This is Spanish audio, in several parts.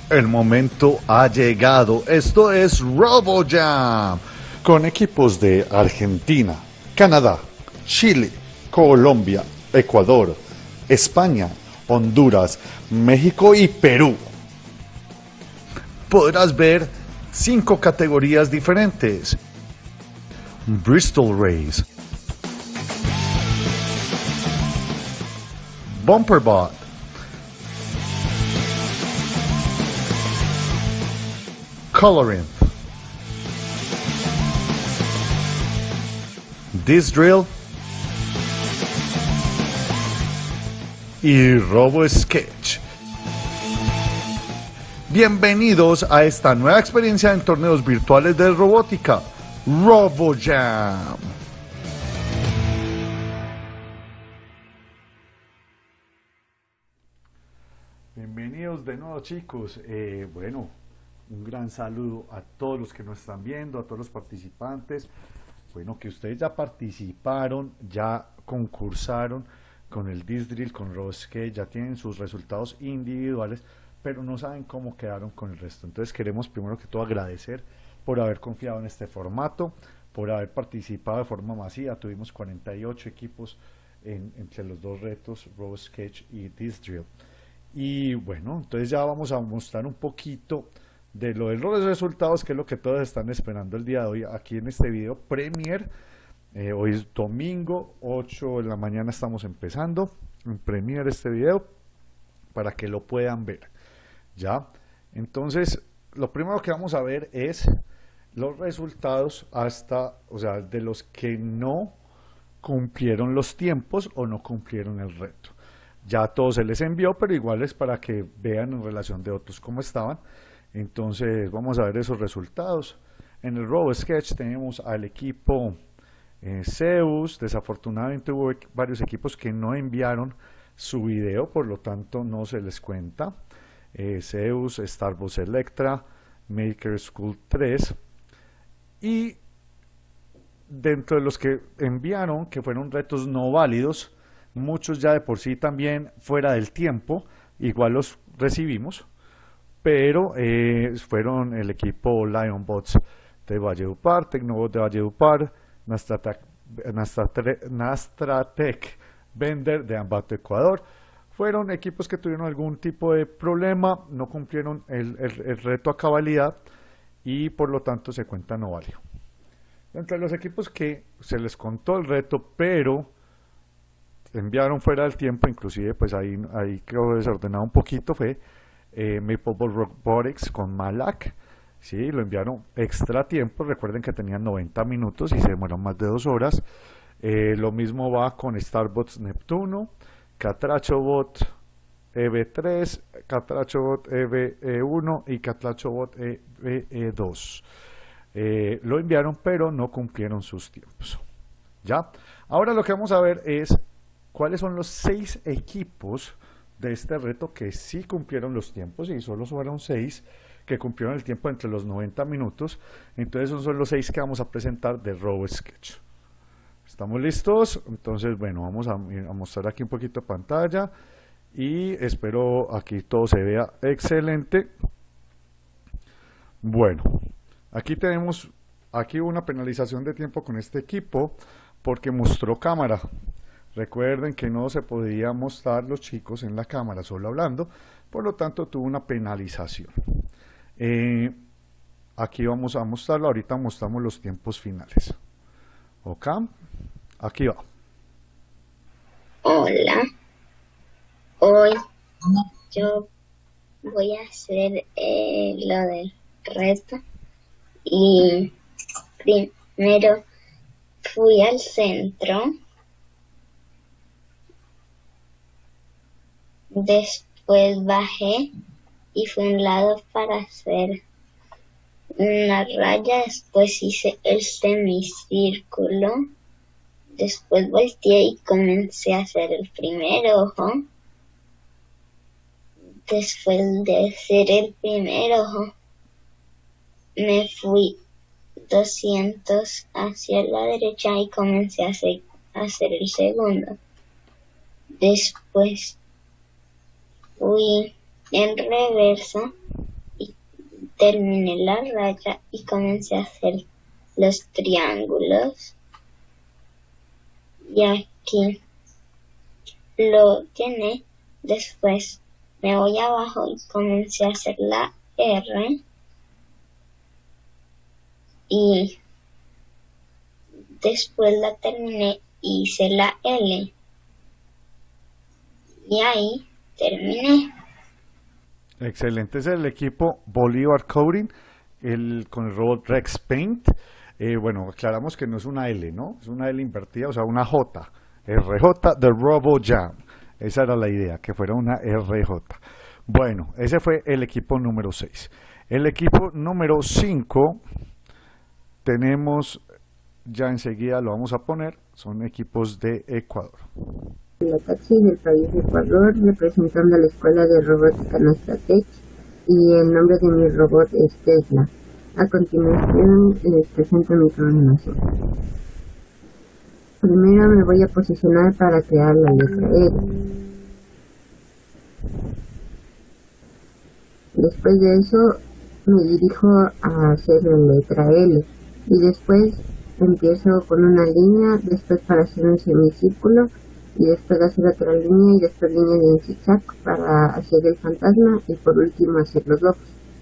El momento ha llegado. Esto es RoboJam, con equipos de Argentina, Canadá, Chile, Colombia, Ecuador, España, Honduras, México y Perú. Podrás ver 5 categorías diferentes: Bristol Race, Bumperbot, Coloring, This Drill y Robo Sketch. Bienvenidos a esta nueva experiencia en torneos virtuales de robótica, RoboJam. Bienvenidos de nuevo, chicos. Bueno, un gran saludo a todos los que nos están viendo, a todos los participantes. Bueno, que ustedes ya participaron, ya concursaron con el This Drill, con RoboSketch, ya tienen sus resultados individuales, pero no saben cómo quedaron con el resto. Entonces queremos primero que todo agradecer por haber confiado en este formato, por haber participado de forma masiva. Tuvimos 48 equipos entre los dos retos, RoboSketch y This Drill. Y bueno, entonces ya vamos a mostrar un poquito de los resultados, que es lo que todos están esperando el día de hoy aquí en este video Premiere. Hoy es domingo, 8 de la mañana estamos empezando en Premiere este video para que lo puedan ver. Ya, entonces lo primero que vamos a ver es los resultados o sea, de los que no cumplieron los tiempos o no cumplieron el reto. Ya a todos se les envió, pero igual es para que vean en relación de otros cómo estaban. Entonces vamos a ver esos resultados. En el RoboSketch tenemos al equipo Zeus. Desafortunadamente hubo varios equipos que no enviaron su video, por lo tanto no se les cuenta. Zeus, Starbucks Electra, Maker School 3. Y dentro de los que enviaron, que fueron retos no válidos, muchos ya de por sí también fuera del tiempo, igual los recibimos, pero fueron el equipo Lionbots de Valledupar, Tecnobot de Valledupar, Nastratec Vender de Ambato, Ecuador. Fueron equipos que tuvieron algún tipo de problema, no cumplieron el reto a cabalidad y por lo tanto se cuenta no válido. Entre los equipos que se les contó el reto, pero enviaron fuera del tiempo, inclusive pues ahí quedó desordenado un poquito, fue Maplebot Robotics con Malak. Sí, lo enviaron extra tiempo. Recuerden que tenían 90 minutos y se demoraron más de 2 horas. Lo mismo va con Starbots Neptuno, CatrachoBot EV3, CatrachoBot EVE1 y CatrachoBot EVE2. Lo enviaron, pero no cumplieron sus tiempos. ¿Ya? Ahora lo que vamos a ver es cuáles son los 6 equipos de este reto que sí cumplieron los tiempos, y solo fueron 6 que cumplieron el tiempo entre los 90 minutos. Entonces esos son los 6 que vamos a presentar de RoboSketch. ¿Estamos listos? Entonces, bueno, vamos a mostrar aquí un poquito de pantalla y espero aquí todo se vea excelente. Bueno, aquí tenemos una penalización de tiempo con este equipo porque mostró cámara. Recuerden que no se podía mostrar los chicos en la cámara, solo hablando, por lo tanto tuvo una penalización. Aquí vamos a mostrarlo, ahorita mostramos los tiempos finales. Ok, aquí va. Hola, hoy yo voy a hacer lo del reto y primero fui al centro, después bajé y fui a un lado para hacer una raya, después hice el semicírculo, después volteé y comencé a hacer el primer ojo. Después de hacer el primer ojo, me fui 200 hacia la derecha y comencé a hacer el segundo. Después fui en reversa terminé la raya y comencé a hacer los triángulos. Y aquí lo llené. Después me voy abajo y comencé a hacer la R. Y después la terminé y hice la L. Y ahí terminé. Excelente, es el equipo Bolívar Coding con el robot Rex Paint. Bueno, aclaramos que no es una L, ¿no? Es una L invertida, o sea, una J. RJ de RoboJam. Esa era la idea, que fuera una RJ. Bueno, ese fue el equipo número 6. El equipo número 5 tenemos, ya enseguida lo vamos a poner, son equipos de Ecuador. La taxi del país de Ecuador, representando a la Escuela de Robótica Nastratech, y el nombre de mi robot es Tesla. A continuación les presento mi programación. Primero me voy a posicionar para crear la letra L. Después de eso me dirijo a hacer la letra L y después empiezo con una línea, después para hacer un semicírculo y después hacer otra línea y después línea de zigzag para hacer el fantasma y por último hacer los ojos.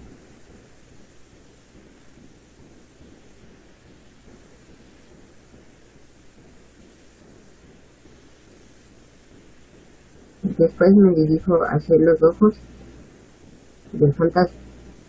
Después me dirijo a hacer los ojos del fantasma.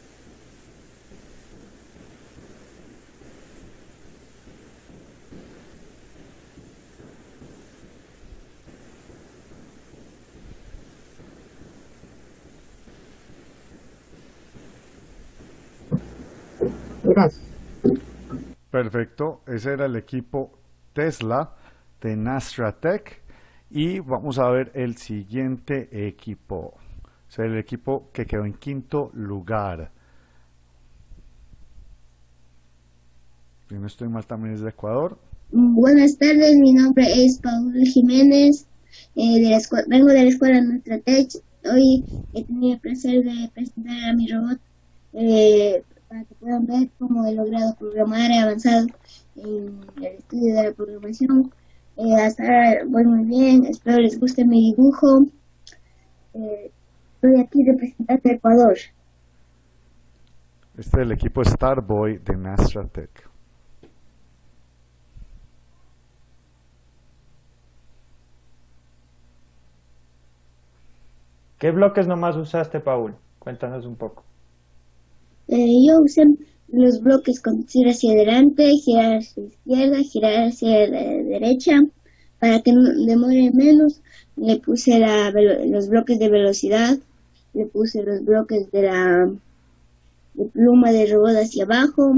Gracias. Perfecto, ese era el equipo Tesla de Nastratech. Y vamos a ver el siguiente equipo. Es el equipo que quedó en quinto lugar. Si no estoy mal, también es de Ecuador. Buenas tardes, mi nombre es Paul Jiménez. Vengo de la escuela Nastratech. Hoy he tenido el placer de presentar a mi robot para que puedan ver cómo he logrado programar y avanzado en el estudio de la programación. Hasta ahora voy muy bien, espero les guste mi dibujo. Estoy aquí representando a Ecuador. Este es el equipo Starboy de Nastratech. ¿Qué bloques nomás usaste, Paul? Cuéntanos un poco. Yo usé los bloques conducir hacia adelante, girar hacia izquierda, girar hacia la derecha. Para que no demore menos, le puse los bloques de velocidad, le puse los bloques de pluma de robot hacia abajo.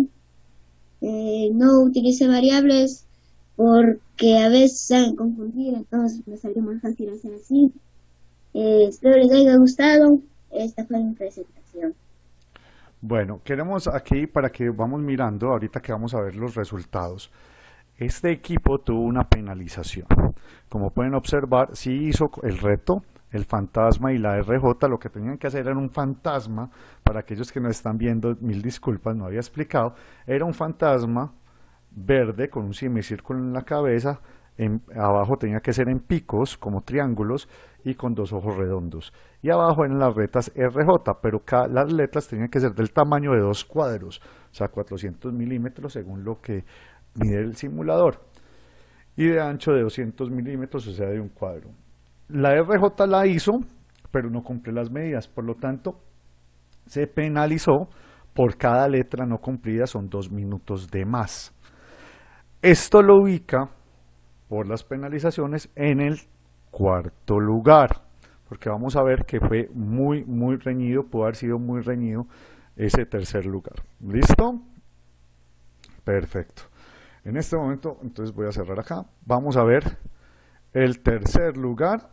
No utilicé variables porque a veces se van a confundir, entonces me salió más fácil hacer así. Espero les haya gustado. Esta fue mi presentación. Bueno, queremos aquí para que vamos mirando, ahorita que vamos a ver los resultados. Este equipo tuvo una penalización. Como pueden observar, sí hizo el reto, el fantasma y la RJ. Lo que tenían que hacer era un fantasma. Para aquellos que no están viendo, mil disculpas, no había explicado. Era un fantasma verde con un semicírculo en la cabeza. Abajo tenía que ser en picos, como triángulos, y con dos ojos redondos. Y abajo eran las letras RJ, pero las letras tenían que ser del tamaño de 2 cuadros, o sea, 400 milímetros según lo que mide el simulador, y de ancho de 200 milímetros, o sea, de un cuadro. La RJ la hizo, pero no cumplió las medidas, por lo tanto, se penalizó por cada letra no cumplida, son 2 minutos de más. Esto lo ubica por las penalizaciones en el cuarto lugar, porque vamos a ver que fue muy reñido, pudo haber sido muy reñido ese tercer lugar. ¿Listo? Perfecto. En este momento, entonces voy a cerrar acá. Vamos a ver el tercer lugar.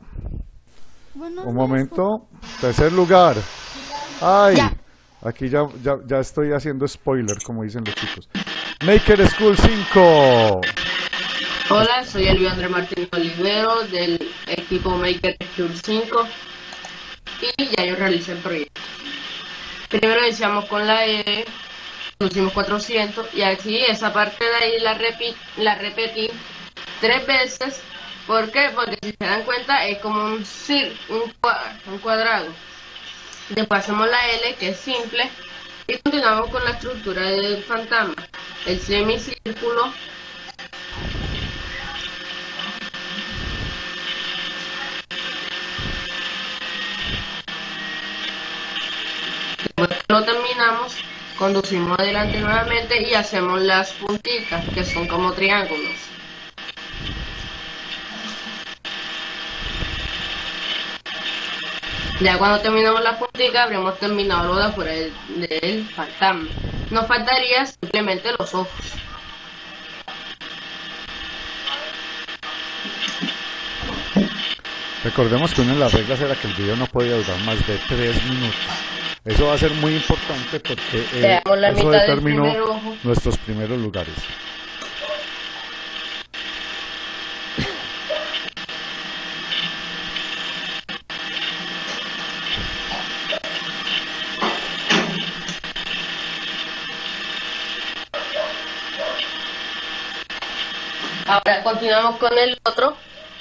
Un momento. Tercer lugar. ¡Ay! Aquí ya estoy haciendo spoiler, como dicen los chicos. Maker School 5. Hola, soy Elviandre Martín Olivero del equipo Maker School 5 y ya yo realicé el proyecto. Primero iniciamos con la E, pusimos 400 y aquí esa parte de ahí la repetí 3 veces. ¿Por qué? Porque si se dan cuenta es como un cuadrado. Después hacemos la L, que es simple, y continuamos con la estructura del fantasma. El semicírculo, después que lo terminamos, conducimos adelante nuevamente y hacemos las puntitas, que son como triángulos. Ya cuando terminamos la puntica, habríamos terminado lo de afuera del fantasma. Nos faltaría simplemente los ojos. Recordemos que una de las reglas era que el video no podía durar más de 3 minutos. Eso va a ser muy importante porque eso determinó nuestros primeros lugares. Ahora continuamos con el otro.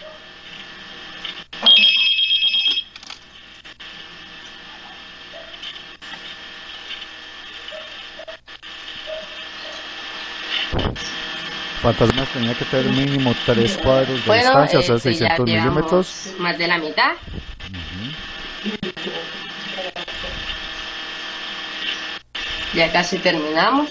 Fantasmas tenía que tener mínimo 3 cuadros de distancia, o sea, 600 milímetros. Más de la mitad. Ya casi terminamos.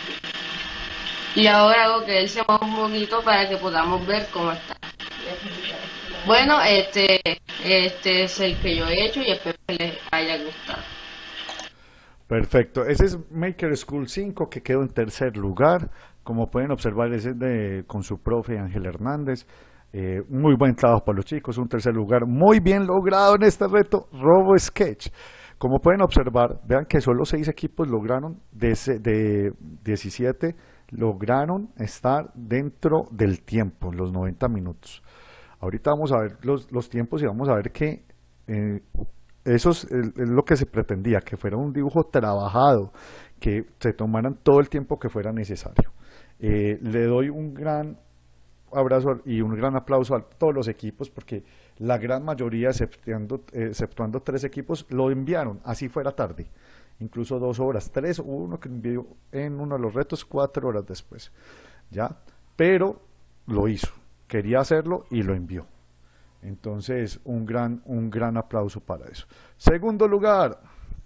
Y ahora hago que él se mueva un poquito para que podamos ver cómo está. Bueno, este es el que yo he hecho y espero que les haya gustado. Perfecto, ese es Maker School 5 que quedó en tercer lugar. Como pueden observar, ese es con su profe Ángel Hernández. Muy buen trabajo para los chicos, un tercer lugar muy bien logrado en este reto Robo Sketch. Como pueden observar, vean que solo 6 equipos lograron, de 17, lograron estar dentro del tiempo, los 90 minutos. Ahorita vamos a ver los tiempos y vamos a ver que eso es lo que se pretendía, que fuera un dibujo trabajado, que se tomaran todo el tiempo que fuera necesario. Le doy un gran abrazo y un gran aplauso a todos los equipos porque la gran mayoría, exceptuando 3 equipos, lo enviaron, así fuera tarde, incluso 2 horas, 3, uno que envió en uno de los retos 4 horas después, ¿ya? Pero lo hizo, quería hacerlo y lo envió. Entonces, un gran aplauso para eso. Segundo lugar,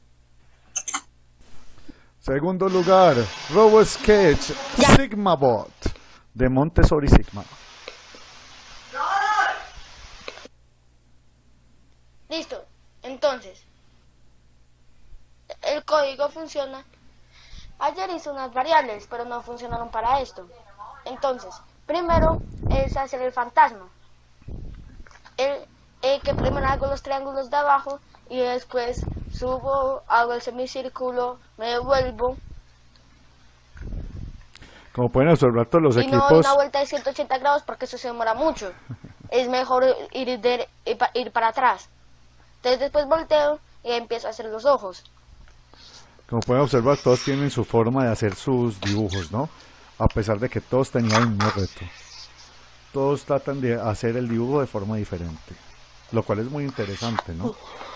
Robo Sketch Sigmabot de Montessori Sigma. Listo, entonces el código funciona. Ayer hice unas variables, pero no funcionaron para esto. Entonces, primero es hacer el fantasma. Que primero hago los triángulos de abajo y después subo, hago el semicírculo, me devuelvo. Como pueden observar, todos los equipos... Y no doy una vuelta de 180 grados porque eso se demora mucho. Es mejor ir para atrás. Entonces después volteo y empiezo a hacer los ojos. Como pueden observar, todos tienen su forma de hacer sus dibujos, ¿no? A pesar de que todos tenían el mismo reto. Todos tratan de hacer el dibujo de forma diferente, lo cual es muy interesante, ¿no?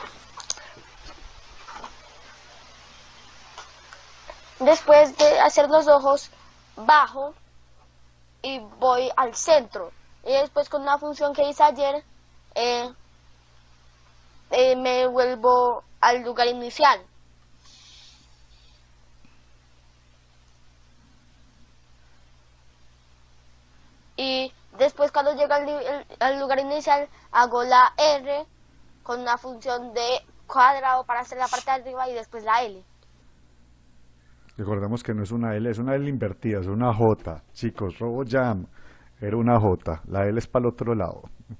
Después de hacer los ojos, bajo y voy al centro. Y después con una función que hice ayer, me vuelvo al lugar inicial. Y después cuando llega al lugar inicial, hago la R con una función de cuadrado para hacer la parte de arriba y después la L. Recordemos que no es una L, es una L invertida, es una J. Chicos, RoboJam era una J, la L es para el otro lado.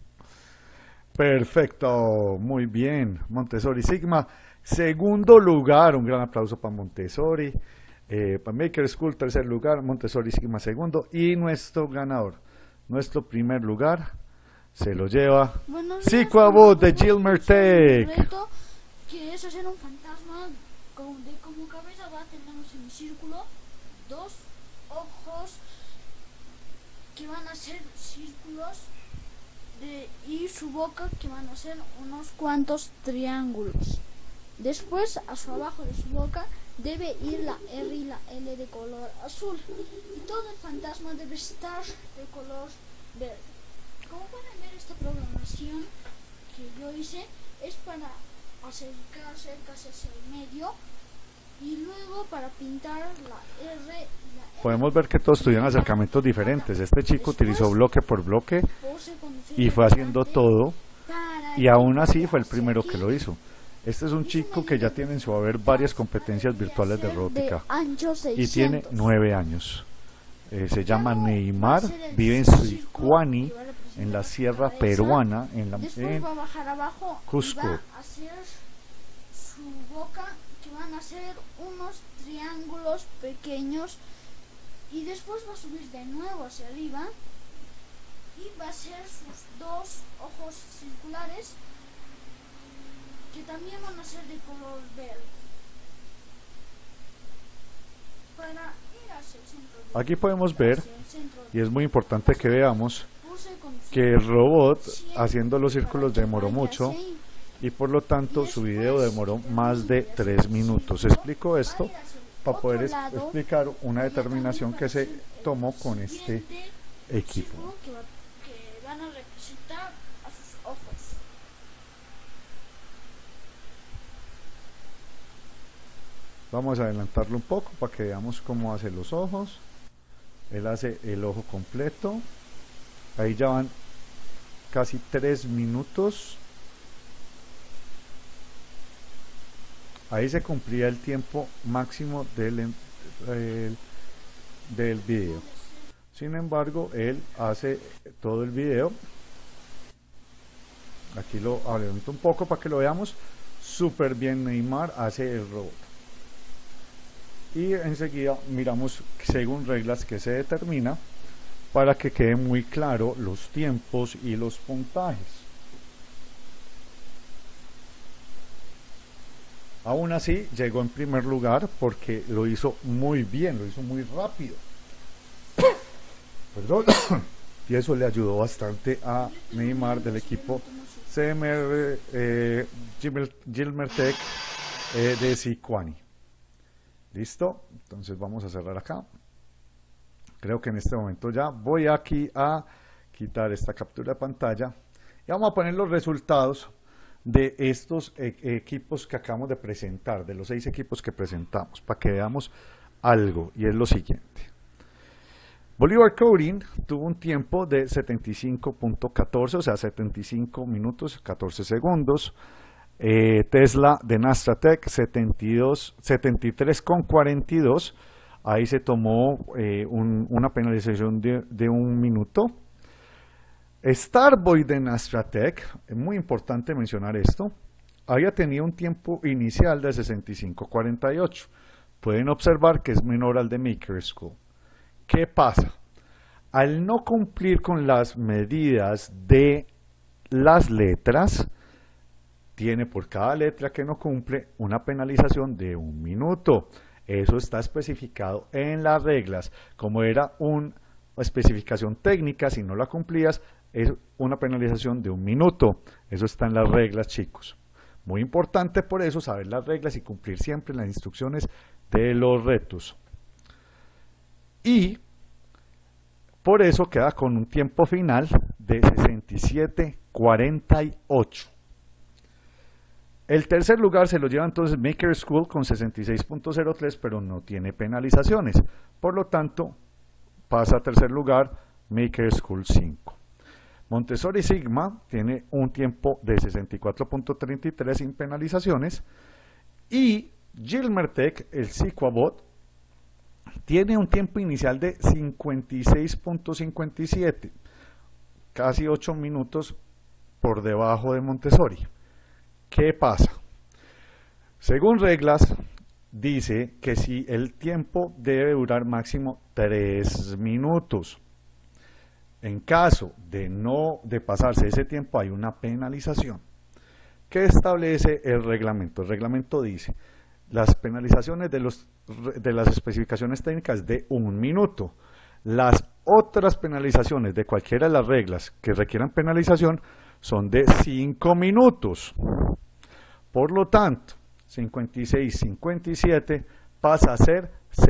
Perfecto, muy bien. Montessori Sigma, segundo lugar, un gran aplauso para Montessori. Para Maker School, tercer lugar, Montessori Sigma segundo. Y nuestro ganador, nuestro primer lugar, se lo lleva Psychoabot de Gilmer Tech. Que es hacer un fantasma como cabeza va a tener un semicírculo, dos ojos que van a ser círculos y su boca que van a ser unos cuantos triángulos. Después, a su abajo de su boca debe ir la R y la L de color azul y todo el fantasma debe estar de color verde. Como pueden ver, esta programación que yo hice es para acercarse casi hacia el medio y luego para pintar la R y la L. Podemos ver que todos tuvieron acercamientos diferentes. Este chico utilizó bloque por bloque y fue haciendo todo, y aún así fue el primero que lo hizo. Este es un chico que ya tiene en su haber varias competencias virtuales de robótica y tiene 9 años. Se llama Neymar, vive en Sicuani, en la sierra peruana, en va a bajar abajo Cusco. Y va a hacer su boca, que van a ser unos triángulos pequeños, y después va a subir de nuevo hacia arriba y va a hacer sus dos ojos circulares que también van a ser de color verde para ir hacia el centro. Aquí podemos ver, y es muy importante que veamos, que el robot haciendo los círculos demoró mucho y por lo tanto su video demoró más de 3 minutos. Explico esto para poder explicar una determinación que se tomó con este equipo. Que van a representar a sus ojos. Vamos a adelantarlo un poco para que veamos cómo hace los ojos. Él hace el ojo completo. Ahí ya van casi 3 minutos. Ahí se cumplía el tiempo máximo del video. Sin embargo, él hace todo el video. Aquí lo adelanto un poco para que lo veamos. Súper bien Neymar hace el robot. Y enseguida miramos según reglas que se determina para que quede muy claro los tiempos y los puntajes. Aún así llegó en primer lugar porque lo hizo muy bien, lo hizo muy rápido. Perdón. Y eso le ayudó bastante a Neymar del equipo CMR Gilmertech de Sicuani. Listo, entonces vamos a cerrar acá. Creo que en este momento ya voy aquí a quitar esta captura de pantalla y vamos a poner los resultados de estos equipos que acabamos de presentar, de los 6 equipos que presentamos, para que veamos algo, y es lo siguiente. Bolívar Coding tuvo un tiempo de 75.14, o sea 75 minutos 14 segundos. Tesla de Nastratech 73.42, ahí se tomó una penalización de 1 minuto. Starboy de Nastratech, es muy importante mencionar esto, había tenido un tiempo inicial de 65.48. Pueden observar que es menor al de Maker School. ¿Qué pasa? Al no cumplir con las medidas de las letras, tiene por cada letra que no cumple una penalización de 1 minuto. Eso está especificado en las reglas. Como era una especificación técnica, si no la cumplías, es una penalización de 1 minuto. Eso está en las reglas, chicos. Muy importante por eso saber las reglas y cumplir siempre las instrucciones de los retos. Y por eso queda con un tiempo final de 67.48. El tercer lugar se lo lleva entonces Maker School con 66.03, pero no tiene penalizaciones. Por lo tanto, pasa a tercer lugar Maker School 5. Montessori Sigma tiene un tiempo de 64.33 sin penalizaciones. Y Gilmertech, el Siquabot, tiene un tiempo inicial de 56.57, casi 8 minutos por debajo de Montessori. ¿Qué pasa? Según reglas, dice que si el tiempo debe durar máximo 3 minutos. En caso de pasarse ese tiempo, hay una penalización. ¿Qué establece el reglamento? El reglamento dice, Las penalizaciones de las especificaciones técnicas de 1 minuto. Las otras penalizaciones de cualquiera de las reglas que requieran penalización son de 5 minutos. Por lo tanto, 56-57 pasa a ser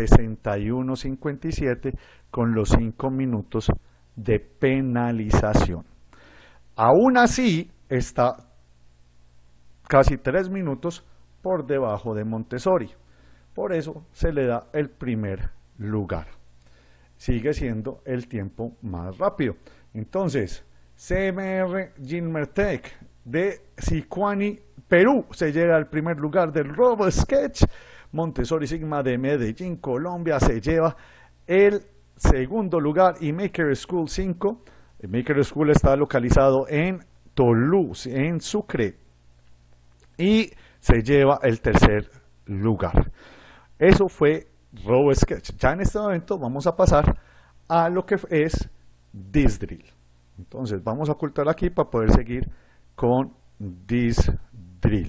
61-57 con los 5 minutos de penalización. Aún así, está casi 3 minutos por debajo de Montessori. Por eso se le da el primer lugar. Sigue siendo el tiempo más rápido. Entonces, CMR Ginmertec de Sicuani, Perú, se llega al primer lugar del RoboSketch. Montessori Sigma de Medellín, Colombia, se lleva el segundo lugar. Y Maker School 5. El Maker School está localizado en Toulouse, en Sucre. Y se lleva el tercer lugar. Eso fue RoboSketch. Ya en este momento vamos a pasar a lo que es This Drill. Entonces vamos a ocultar aquí para poder seguir con This Drill.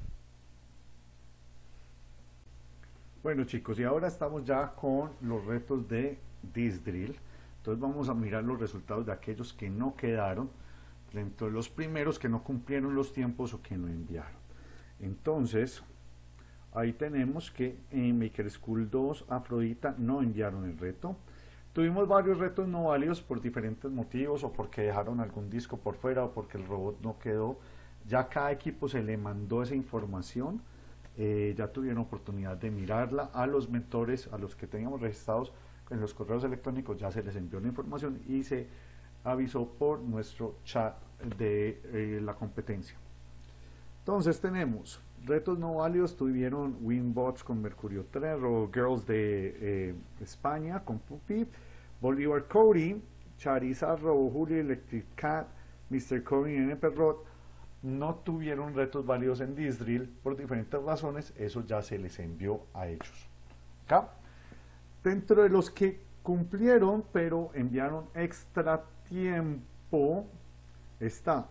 Bueno chicos, y ahora estamos ya con los retos de This Drill. Entonces vamos a mirar los resultados de aquellos que no quedaron dentro de los primeros, que no cumplieron los tiempos o que no enviaron. Entonces, ahí tenemos que en Maker School 2, Afrodita no enviaron el reto. Tuvimos varios retos no válidos por diferentes motivos, o porque dejaron algún disco por fuera, o porque el robot no quedó. Ya a cada equipo se le mandó esa información, ya tuvieron oportunidad de mirarla. A los mentores, a los que teníamos registrados en los correos electrónicos, ya se les envió la información y se avisó por nuestro chat de la competencia. Entonces tenemos retos no válidos. Tuvieron Winbots con Mercurio 3, Girls de España con Pupi, Bolívar Cody, Charizard, Robo Julio, Electric Cat, Mr. Cody y N. Perrot. No tuvieron retos válidos en This Drill por diferentes razones. Eso ya se les envió a ellos. ¿Acá? Dentro de los que cumplieron pero enviaron extra tiempo está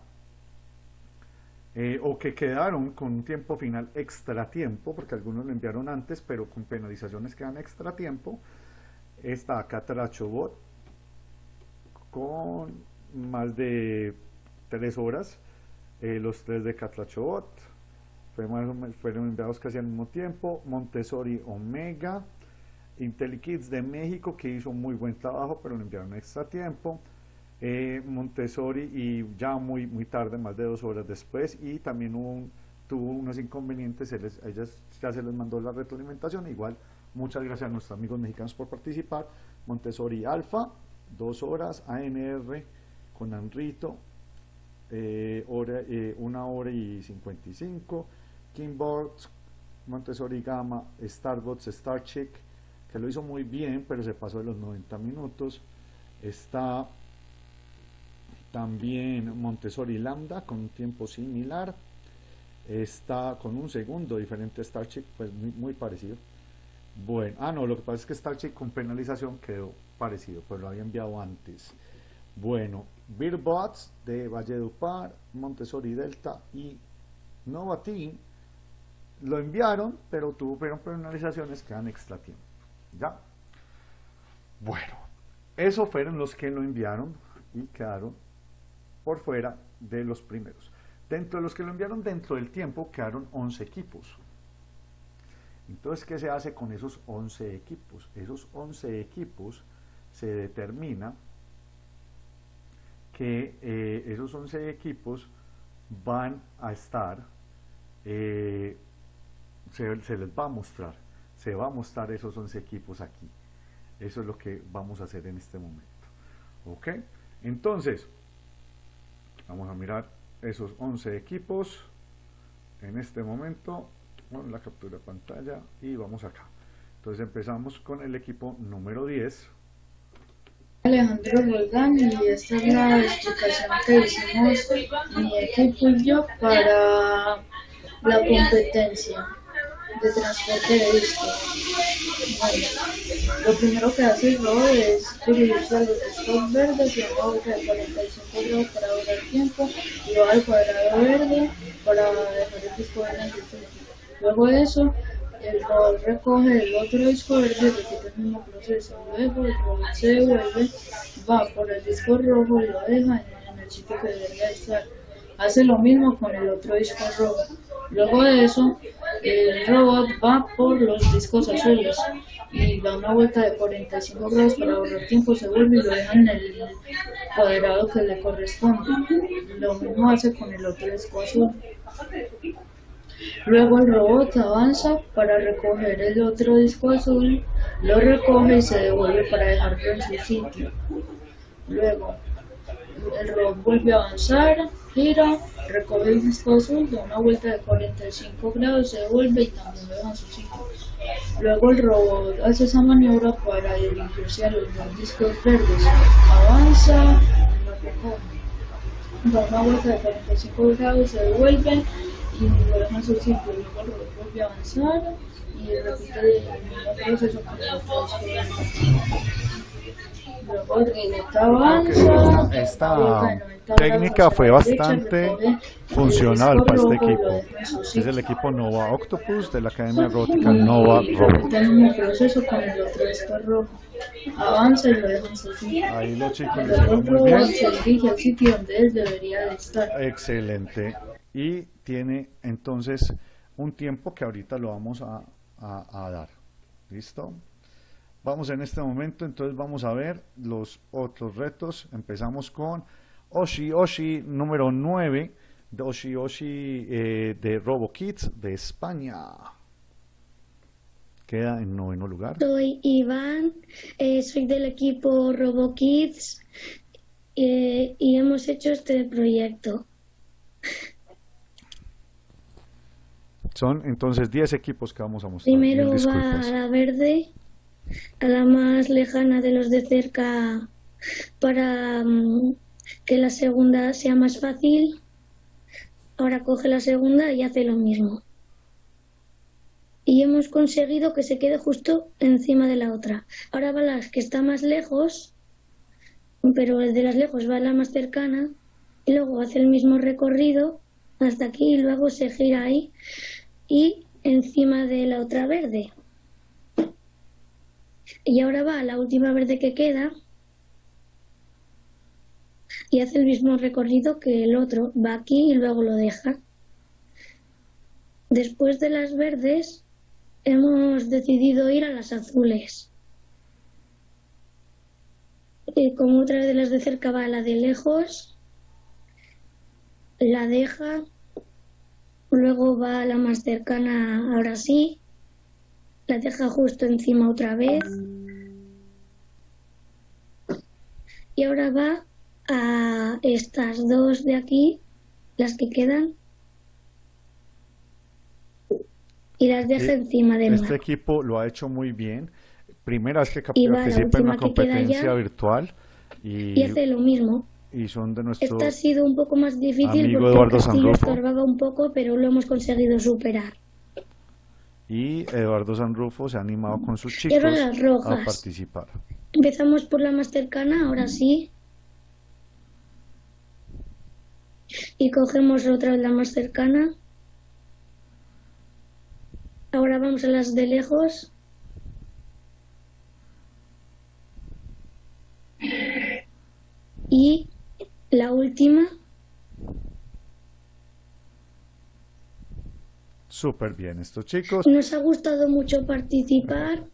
o que quedaron con un tiempo final extra tiempo, porque algunos lo enviaron antes pero con penalizaciones quedan extra tiempo. Está Catrachobot con más de 3 horas. Los 3 de Catrachobot fueron enviados casi al mismo tiempo. Montessori Omega, IntelliKids de México, que hizo muy buen trabajo pero lo enviaron extra tiempo. Montessori, y ya muy tarde, más de 2 horas después, y también tuvo unos inconvenientes. A ellas ya se les mandó la retroalimentación. Igual, muchas gracias a nuestros amigos mexicanos por participar. Montessori Alpha, 2 horas. ANR con Anrito, 1 hora y 55. Kimbots, Montessori Gamma, Starbots, Starchick, que lo hizo muy bien pero se pasó de los 90 minutos. Está también Montessori Lambda con un tiempo similar. Está con un segundo diferente Starchick, pues muy parecido. Bueno, no, lo que pasa es que Starchick con penalización quedó parecido, pero lo había enviado antes. Bueno, Beerbots de Valledupar, Montessori Delta y Nova Team lo enviaron, pero tuvieron penalizaciones que dan extra tiempo. ¿Ya? Bueno, esos fueron los que lo enviaron y quedaron por fuera de los primeros. Dentro de los que lo enviaron dentro del tiempo quedaron 11 equipos. Entonces, ¿qué se hace con esos 11 equipos? Esos 11 equipos se determina que esos 11 equipos van a estar, se les va a mostrar, se va a mostrar esos 11 equipos aquí. Eso es lo que vamos a hacer en este momento. ¿Ok? Entonces, vamos a mirar esos 11 equipos en este momento con la captura de pantalla y vamos acá. Entonces empezamos con el equipo número 10. Alejandro Roldán, y esta es la explicación que hicimos mi equipo y yo para la competencia de transporte de disco. Bueno, lo primero que hace el robot es dirigirse a los discos verdes y a una vuelta de 45 grados para ahorrar tiempo, y va al cuadrado verde para dejar el disco verde en su sitio. Luego de eso, el robot recoge el otro disco verde y repite el mismo proceso. Luego el robot se devuelve, va por el disco rojo y lo deja en el sitio que debería estar. Hace lo mismo con el otro disco rojo. Luego de eso, el robot va por los discos azules y da una vuelta de 45 grados para ahorrar tiempo, se vuelve y lo deja en el cuadrado que le corresponde. Lo mismo hace con el otro disco azul. Luego el robot avanza para recoger el otro disco azul, lo recoge y se devuelve para dejarlo en su sitio. Luego el robot vuelve a avanzar, gira, recoge el disco azul, da una vuelta de 45 grados, se devuelve y también lo deja en su sitio. Luego el robot hace esa maniobra para dirigirse a los dos discos verdes, avanza, lo recoge, da una vuelta de 45 grados, se devuelve y lo deja en su sitio. Luego el robot vuelve a avanzar y repite el mismo proceso con el otro disco verde. Luego el robot avanza, esta técnica fue bastante funcional para este equipo. Es el equipo Nova Octopus de la Academia Robótica Nova Robot. El mismo proceso con el otro disco rojo. Avanza y lo deja en su sitio. Ahí los chicos lo Luego hicieron el muy robot bien. se dirige al sitio donde él debería de estar. Excelente. Y tiene entonces un tiempo que ahorita lo vamos a dar. ¿Listo? Vamos en este momento, entonces vamos a ver los otros retos. Empezamos con Oshi Oshi número 9, de Oshi Oshi de RoboKids de España. Queda en 9º lugar. Soy Iván, soy del equipo RoboKids y hemos hecho este proyecto. Son entonces 10 equipos que vamos a mostrar. Primero Mil va disculpas. a la verde, a la más lejana de los de cerca, para que la segunda sea más fácil. Ahora coge la segunda y hace lo mismo. Y hemos conseguido que se quede justo encima de la otra. Ahora va la que está más lejos, pero el de las lejos va a la más cercana y luego hace el mismo recorrido hasta aquí y luego se gira ahí y encima de la otra verde. Y ahora va a la última verde que queda y hace el mismo recorrido que el otro. Va aquí y luego lo deja. Después de las verdes hemos decidido ir a las azules. Y como otra de las de cerca va a la de lejos, la deja, luego va a la más cercana, ahora sí, la deja justo encima otra vez y ahora va a estas dos de aquí, las que quedan, y las deja encima de nuevo. Este equipo lo ha hecho muy bien. Primera vez que Y va la participa en una última que queda competencia ya, virtual y hace lo mismo. y son de nuestro Esta ha sido un poco más difícil amigo porque Eduardo el castillo Sanrufo. estorbaba un poco, pero lo hemos conseguido superar. Y Eduardo Sanrufo se ha animado con sus Y chicos ahora las a rojas. participar. Empezamos por la más cercana, ahora sí. Y cogemos otra vez la más cercana. Ahora vamos a las de lejos. Y la última. Súper bien estos chicos. Nos ha gustado mucho participar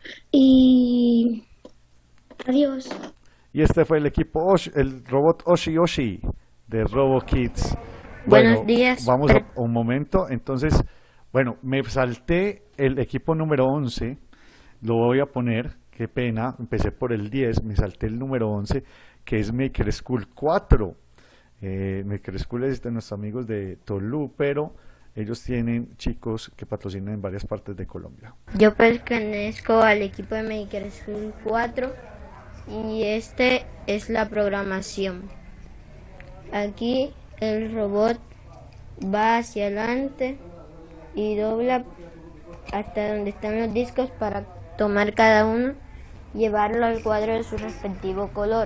y adiós. Y este fue el equipo el robot Oshi Oshi de RoboKids. Buenos días. Vamos a un momento. Entonces, bueno, me salté el equipo número 11. Lo voy a poner. Qué pena. Empecé por el 10. Me salté el número 11, que es Maker School 4. Maker School es de nuestros amigos de Tolú, pero ellos tienen chicos que patrocinan en varias partes de Colombia. Yo pertenezco al equipo de Maker School 4 y este es la programación. Aquí el robot va hacia adelante y dobla hasta donde están los discos para tomar cada uno y llevarlo al cuadro de su respectivo color.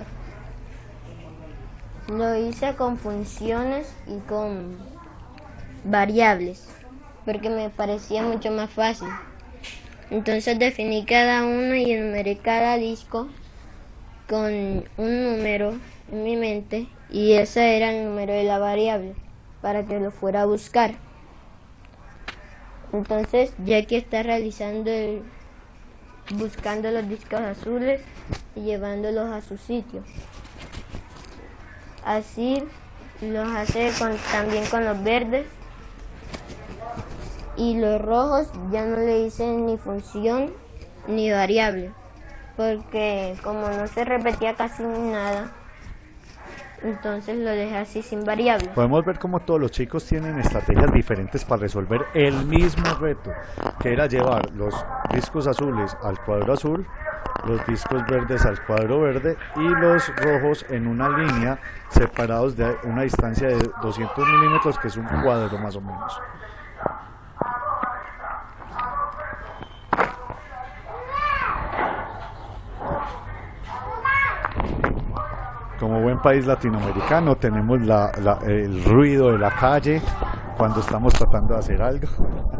Lo hice con funciones y con variables porque me parecía mucho más fácil. Entonces definí cada uno y enumeré cada disco con un número en mi mente, y ese era el número de la variable para que lo fuera a buscar. Entonces Jackie está realizando buscando los discos azules y llevándolos a su sitio. Así los hace también con los verdes, y los rojos ya no le dicen ni función ni variable, porque como no se repetía casi nada, entonces lo dejé así sin variable. Podemos ver cómo todos los chicos tienen estrategias diferentes para resolver el mismo reto, que era llevar los discos azules al cuadro azul, los discos verdes al cuadro verde y los rojos en una línea separados de una distancia de 200 milímetros, que es un cuadro más o menos. Como buen país latinoamericano tenemos el ruido de la calle cuando estamos tratando de hacer algo.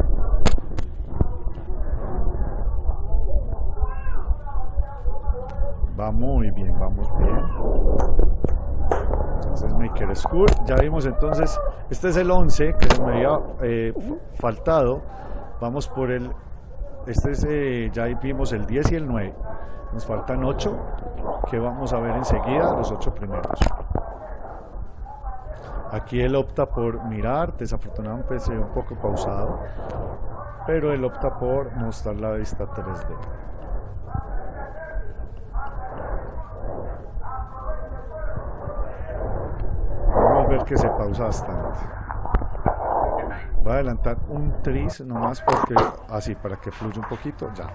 Va muy bien, vamos bien. Entonces Maker School, ya vimos entonces, este es el 11 que me había faltado. Vamos por ya vimos el 10 y el 9. Nos faltan 8, que vamos a ver enseguida, los 8 primeros. Aquí él opta por mirar, desafortunadamente se ve un poco pausado, pero él opta por mostrar la vista 3D. Podemos ver que se pausa bastante. Voy a adelantar un tris nomás porque así, para que fluya un poquito, ya.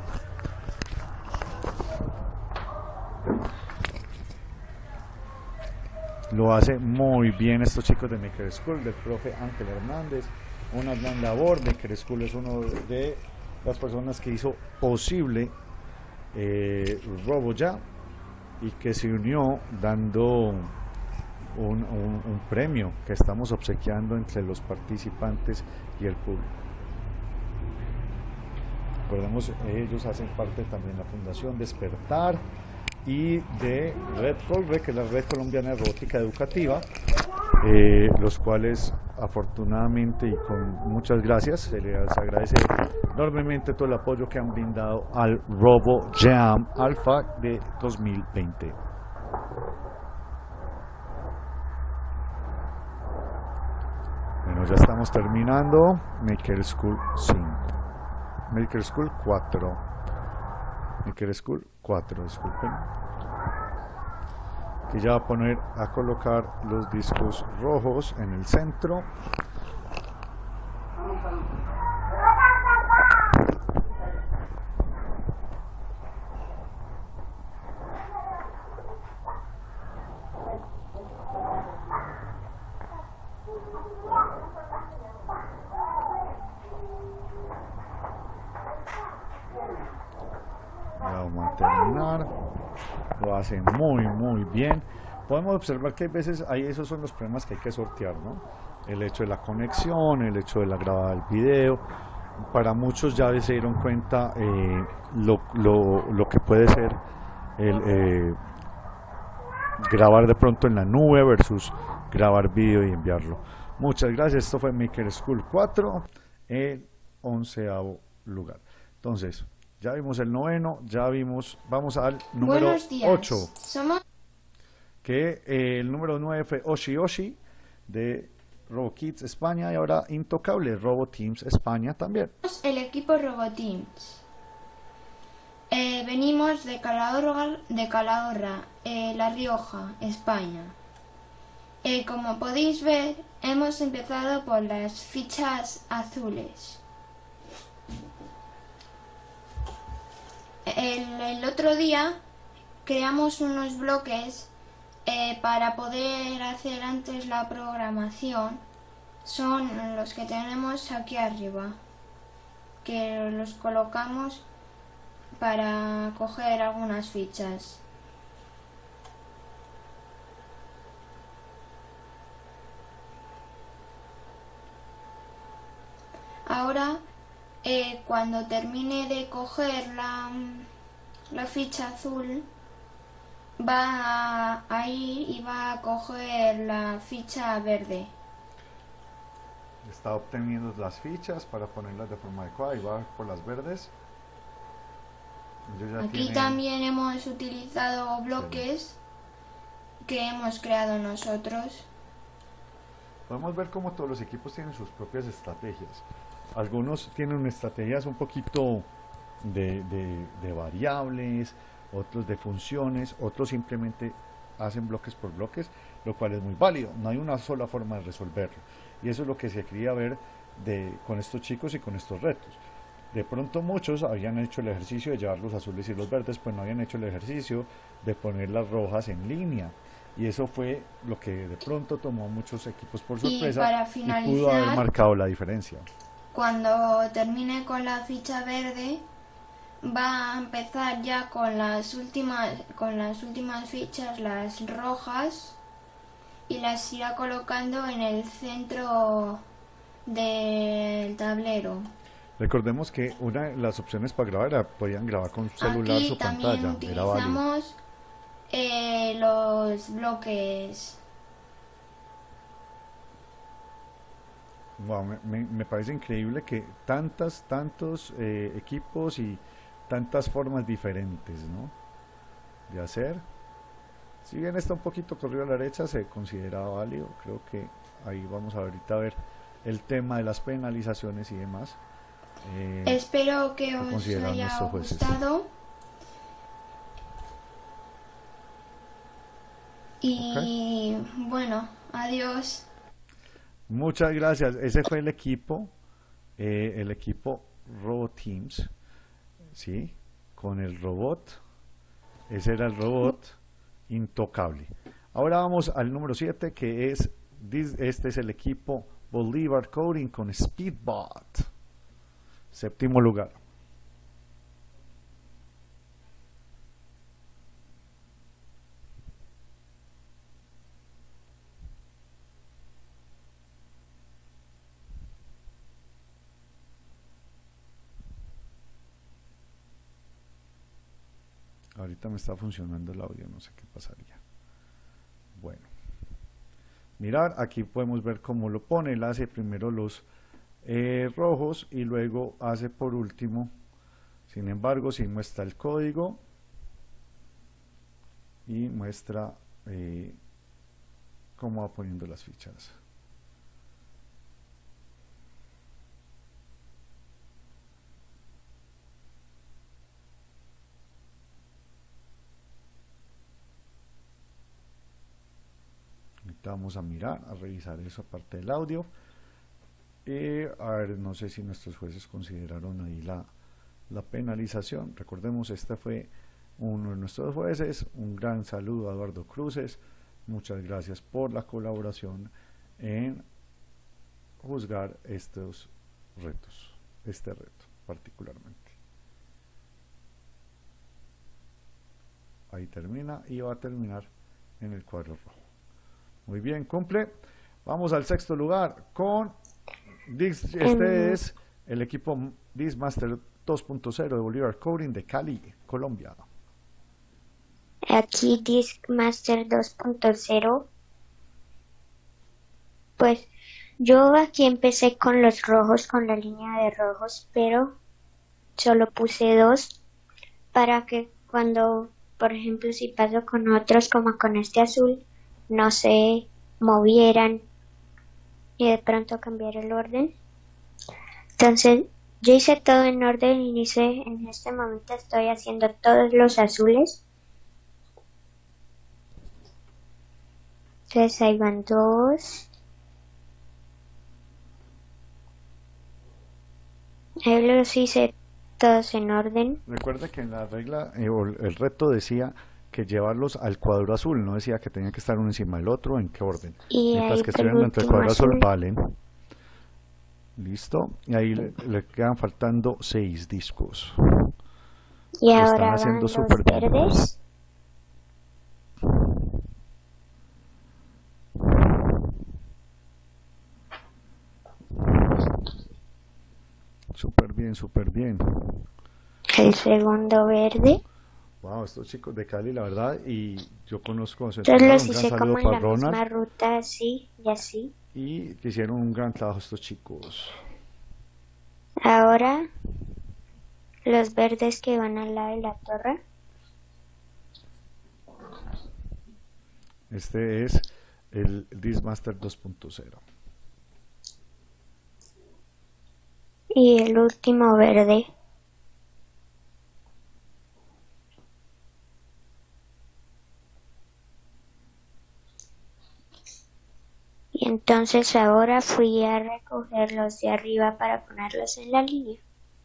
Lo hace muy bien estos chicos de Maker School, del profe Ángel Hernández. Una gran labor. Maker School es uno de las personas que hizo posible RoboJam, y que se unió dando un premio que estamos obsequiando entre los participantes y el público. Recordemos, ellos hacen parte también de la Fundación Despertar y de Red Colre, que es la Red Colombiana de Robótica Educativa, los cuales afortunadamente y con muchas gracias se les agradece enormemente todo el apoyo que han brindado al RoboJam Alpha de 2020. Bueno, ya estamos terminando. Maker School 5, Maker School 4, Maker School 4, disculpen. Que ya va a colocar los discos rojos en el centro. Vamos a terminar. Lo hace muy bien. Podemos observar que a veces esos son los problemas que hay que sortear, ¿no? El hecho de la conexión, el hecho de la grabada del video. Para muchos ya se dieron cuenta lo que puede ser el grabar de pronto en la nube versus grabar vídeo y enviarlo. Muchas gracias. Esto fue Maker School 4, el 11º lugar. Entonces, ya vimos el 9º, ya vimos, vamos al número 8. Que el número 9 fue Oshi Oshi de RoboKids España, y ahora Intocable, RoboTeams España también. El equipo RoboTeams. Venimos de Calahorra, La Rioja, España. Como podéis ver, hemos empezado por las fichas azules. El otro día creamos unos bloques para poder hacer antes la programación. Son los que tenemos aquí arriba, que los colocamos para coger algunas fichas. Ahora cuando termine de coger la ficha azul, va a ir y va a coger la ficha verde. Está obteniendo las fichas para ponerlas de forma adecuada y va por las verdes. Aquí también hemos utilizado bloques que hemos creado nosotros. Podemos ver cómo todos los equipos tienen sus propias estrategias. Algunos tienen estrategias un poquito de variables, otros de funciones, otros simplemente hacen bloques por bloques, lo cual es muy válido. No hay una sola forma de resolverlo. Y eso es lo que se quería ver con estos chicos y con estos retos. De pronto muchos habían hecho el ejercicio de llevar los azules y los verdes, pues no habían hecho el ejercicio de poner las rojas en línea. Y eso fue lo que de pronto tomó a muchos equipos por sorpresa y pudo haber marcado la diferencia. Cuando termine con la ficha verde, va a empezar ya con las últimas fichas, las rojas, y las irá colocando en el centro del tablero. Recordemos que una de las opciones para grabar era podían grabar con celular su pantalla. También utilizamos los bloques. Wow, me parece increíble que tantos equipos y tantas formas diferentes, ¿no?, de hacer. Si bien está un poquito corrido a la derecha, se considera válido. Creo que ahí vamos a ahorita ver el tema de las penalizaciones y demás. Espero que os haya gustado. Y bueno, adiós. Muchas gracias. Ese fue el equipo Robot Teams, ¿sí? Con el robot. Ese era el robot intocable. Ahora vamos al número 7, que es este es el equipo Bolivar Coding con Speedbot. 7º lugar. Ahorita me está funcionando el audio, no sé qué pasaría. Bueno, mirar, aquí podemos ver cómo lo pone. Él hace primero los rojos y luego hace por último. Sin embargo, sí muestra el código y muestra cómo va poniendo las fichas. Ahorita vamos a mirar, a revisar esa parte del audio. A ver, no sé si nuestros jueces consideraron ahí la penalización. Recordemos, este fue uno de nuestros jueces. Un gran saludo a Eduardo Cruces. Muchas gracias por la colaboración en juzgar estos retos, este reto particularmente. Ahí termina y va a terminar en el cuadro rojo. Muy bien, cumple. Vamos al 6º lugar con este es el equipo Dismaster 2.0 de Bolivar Coding de Cali, Colombia. Aquí Dismaster 2.0. Pues yo aquí empecé con los rojos, con la línea de rojos, pero solo puse 2 para que cuando, por ejemplo, si paso con otros como con este azul, no se movieran y de pronto cambiar el orden. Entonces yo hice todo en orden y en este momento estoy haciendo todos los azules. Entonces ahí van 2. Ahí los hice todos en orden. Recuerda que en la regla el reto decía que llevarlos al cuadro azul, no decía que tenían que estar uno encima del otro, en qué orden. Y mientras que estuvieran dentro del cuadro azul valen. Listo, y ahí le quedan faltando 6 discos. Y lo ahora están haciendo van los verdes. Súper bien. bien, súper bien. El segundo verde. Wow, estos chicos de Cali, la verdad, y yo conozco a su Entonces entrenador, los un gran hice saludo como en para la misma Ronald, ruta, así y así. y que hicieron un gran trabajo estos chicos. Ahora los verdes que van al lado de la torre. Este es el Dismaster 2.0. Y el último verde. Y entonces ahora fui a recoger los de arriba para ponerlos en la línea.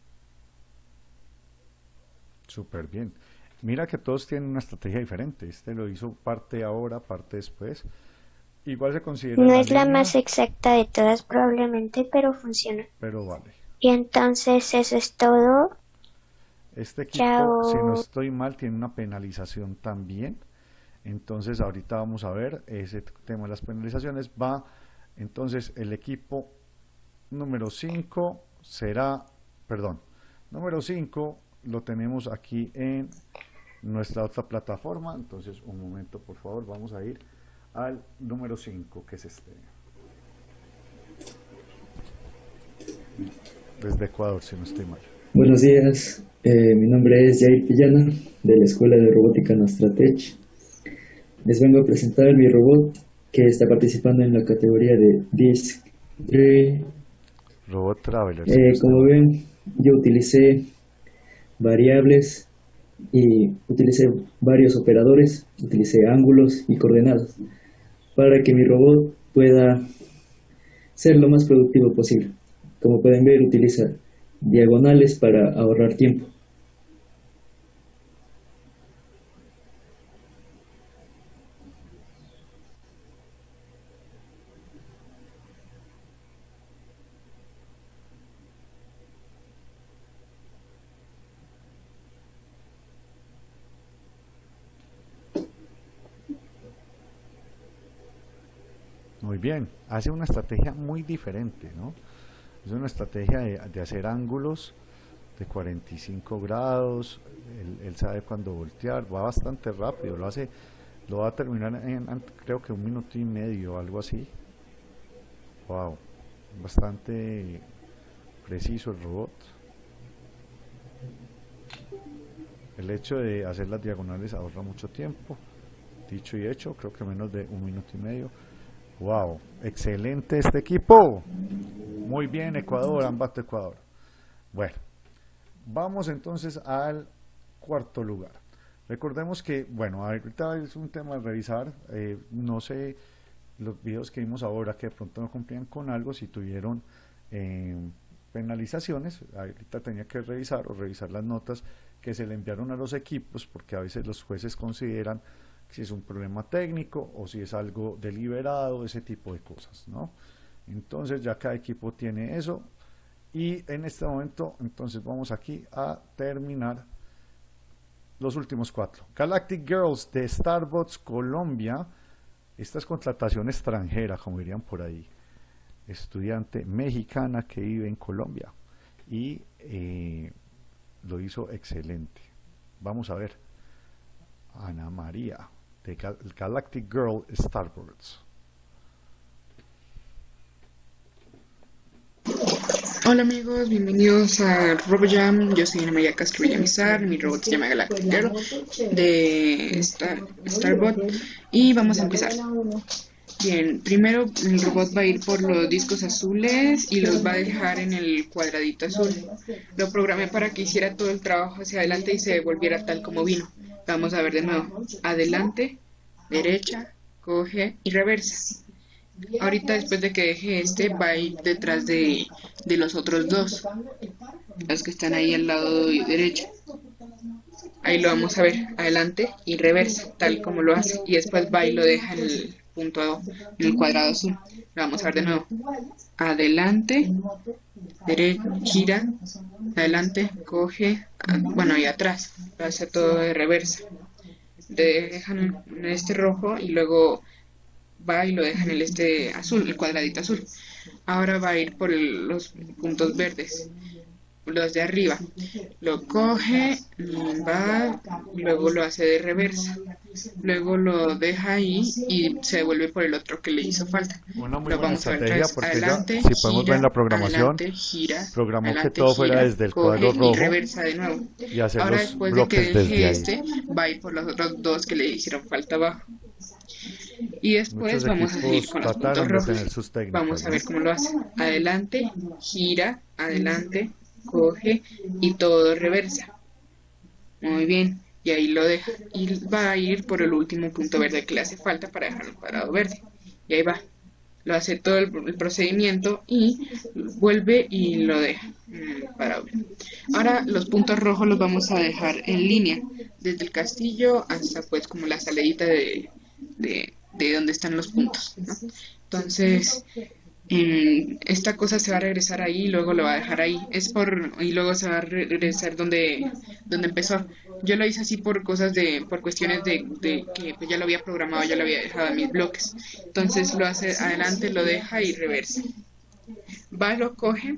Súper bien. Mira que todos tienen una estrategia diferente. Este lo hizo parte ahora, parte después. Igual se considera No la es la línea, más exacta de todas probablemente, pero funciona. pero vale. Y entonces eso es todo. Este equipo, Chao. si no estoy mal, tiene una penalización también. Entonces ahorita vamos a ver ese tema de las penalizaciones. Va, entonces el equipo número 5 será, perdón, número 5 lo tenemos aquí en nuestra otra plataforma. Entonces un momento, por favor, vamos a ir al número 5, que es este. Desde Ecuador, si no estoy mal. Buenos días, mi nombre es Jair Pillana, de la Escuela de Robótica Nostratech. Les vengo a presentar mi robot que está participando en la categoría de Disc. Robot Traveler. Como ven, yo utilicé variables y utilicé varios operadores, utilicé ángulos y coordenadas para que mi robot pueda ser lo más productivo posible. Como pueden ver, utiliza diagonales para ahorrar tiempo. Muy bien, hace una estrategia muy diferente, ¿no? Es una estrategia de hacer ángulos de 45 grados, él sabe cuándo voltear, va bastante rápido, lo va a terminar en creo que 1 minuto y medio, algo así. Wow, bastante preciso el robot. El hecho de hacer las diagonales ahorra mucho tiempo, dicho y hecho, creo que menos de 1 minuto y medio. Wow, excelente este equipo. Muy bien, Ecuador, Ambato Ecuador. Bueno, vamos entonces al cuarto lugar. Recordemos que, bueno, ahorita es un tema de revisar, no sé, los videos que vimos ahora que de pronto no cumplían con algo, si tuvieron penalizaciones, ahorita tenía que revisar las notas que se le enviaron a los equipos, porque a veces los jueces consideran si es un problema técnico o si es algo deliberado, ese tipo de cosas, ¿no? Entonces ya cada equipo tiene eso, y en este momento entonces vamos aquí a terminar los últimos 4. Galactic Girls de Starbots Colombia. Esta es contratación extranjera, como dirían por ahí, estudiante mexicana que vive en Colombia, y lo hizo excelente. Vamos a ver, Ana María de Galactic Girl Starboards. Hola amigos, bienvenidos a RoboJam. Yo soy Ana María Castro Villamizar, mi robot se llama Galactic Girl de Starbot, y vamos a empezar. Bien, primero el robot va a ir por los discos azules y los va a dejar en el cuadradito azul. Lo programé para que hiciera todo el trabajo hacia adelante y se devolviera tal como vino. Vamos a ver de nuevo. Adelante, derecha, coge y reversa. Ahorita después de que deje este, va a ir detrás de los otros dos, los que están ahí al lado derecho. Ahí lo vamos a ver, adelante y reversa, tal como lo hace. Y después va y lo deja en el punto, en el cuadrado azul. Lo vamos a ver de nuevo. Adelante, derecha, gira, adelante, coge, bueno, y atrás. Lo hace todo de reversa. Dejan en este rojo y luego va y lo deja en el azul, el cuadradito azul. Ahora va a ir por los puntos verdes. los de arriba. Lo coge, va, luego lo hace de reversa. Luego lo deja ahí y se devuelve por el otro que le hizo falta. Una muy Lo buena vamos a ver estrategia otra vez. porque Adelante, ya, si podemos ver en la programación, adelante, gira, programó que adelante, todo fuera gira, desde el coge cuadro y rojo reversa de nuevo. y hacer Ahora los después de que bloques desde deje ahí. este, va a ir por los otros dos que le hicieron falta abajo. Y después Muchos vamos a seguir equipos con los puntos trataron de rojos. tener sus técnicas, Vamos a ¿no? ver cómo lo hace. Adelante, gira, adelante, coge y todo reversa. Muy bien. Y ahí lo deja. Y va a ir por el último punto verde que le hace falta para dejarlo parado verde. Y ahí va. Lo hace todo el procedimiento y vuelve y lo deja parado verde. Ahora los puntos rojos los vamos a dejar en línea. Desde el castillo hasta pues como la salidita de donde están los puntos, ¿no? Entonces esta cosa se va a regresar ahí y luego lo va a dejar ahí y luego se va a regresar donde empezó. Yo lo hice así por cuestiones de que pues ya lo había programado, ya lo había dejado en mis bloques. Entonces lo hace adelante, lo deja y reversa. Va, lo coge,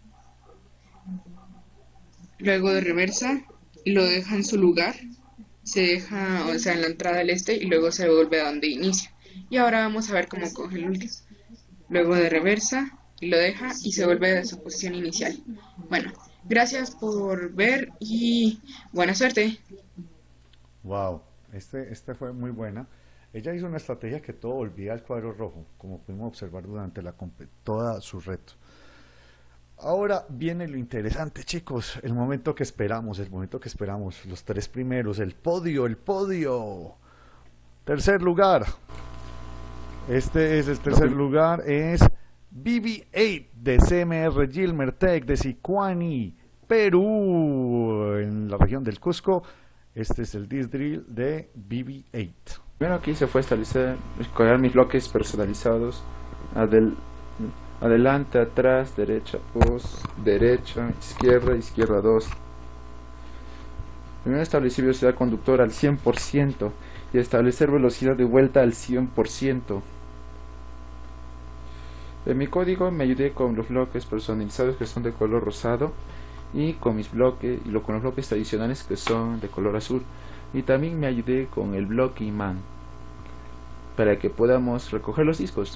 luego de reversa y lo deja en su lugar. Se deja, o sea, en la entrada del y luego se vuelve a donde inicia. Y ahora vamos a ver cómo coge el último. Luego de reversa y lo deja y se vuelve a su posición inicial. Bueno, gracias por ver y buena suerte. Wow, este fue muy buena. Ella hizo una estrategia que todo volvía al cuadro rojo, como pudimos observar durante toda su reto. Ahora viene lo interesante, chicos, el momento que esperamos, los tres primeros, el podio. Tercer lugar. Este es el tercer lugar, es BB8 de CMR Gilmertech de Sicuani, Perú, en la región del Cusco. Este es el disc drill de BB8. Primero aquí se fue a escoger mis bloques personalizados. Adelante, atrás, derecha, post, derecha, izquierda 2. Primero establecí velocidad conductora al 100% y establecer velocidad de vuelta al 100%. En mi código me ayudé con los bloques personalizados que son de color rosado y con mis bloques con los bloques tradicionales que son de color azul. Y también me ayudé con el bloque imán para que podamos recoger los discos.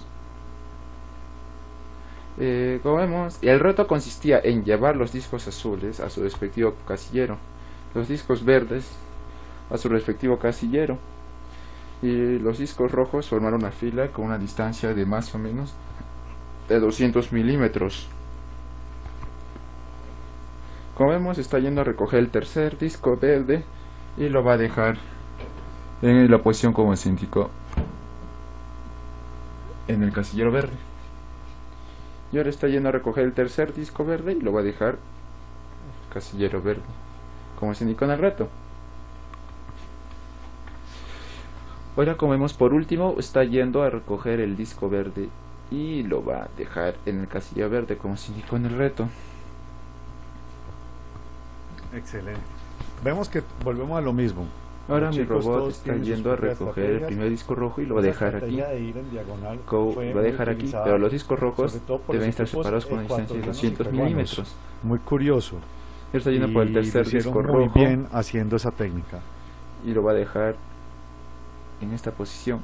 Como vemos, el reto consistía en llevar los discos azules a su respectivo casillero, los discos verdes a su respectivo casillero y los discos rojos formar una fila con una distancia de más o menos de 200 milímetros. Como vemos, está yendo a recoger el tercer disco verde y lo va a dejar en la posición como se indicó en el casillero verde. Y ahora está yendo a recoger el tercer disco verde y lo va a dejar casillero verde como se indicó en el reto. Ahora, como vemos, por último está yendo a recoger el disco verde y lo va a dejar en el casillero verde como se indicó en el reto. Excelente. Vemos que volvemos a lo mismo. Ahora Los mi chicos robot todos está tienen sus yendo a propias recoger el estrategias. primer disco rojo y lo va a Esa dejar aquí. estrategia de ir en diagonal Lo fue va a muy dejar aquí, utilizada, pero los discos rojos sobre todo por deben los estar equipos separados con una distancia de ecuatorianos 200 y peruanos. milímetros. Muy curioso. Él está yendo por el Y tercer lo hicieron disco muy rojo bien haciendo esa técnica. y lo va a dejar en esta posición.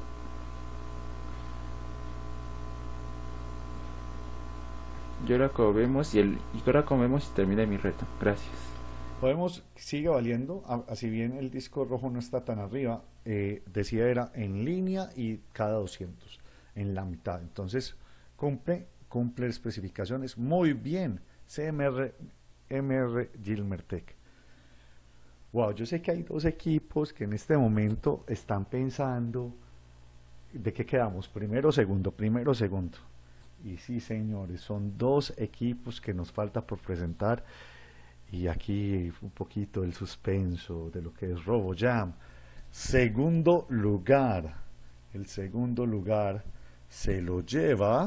Y ahora como vemos y termina mi reto. Gracias. Sigue valiendo, así bien el disco rojo no está tan arriba, decía era en línea y cada 200, en la mitad. Entonces cumple especificaciones muy bien. CMR Gilmertech. Wow, yo sé que hay dos equipos que en este momento están pensando de qué quedamos, primero o segundo. Y sí, señores, son dos equipos que nos falta por presentar. Y aquí un poquito el suspenso de lo que es RoboJam. Segundo lugar. El segundo lugar se lo lleva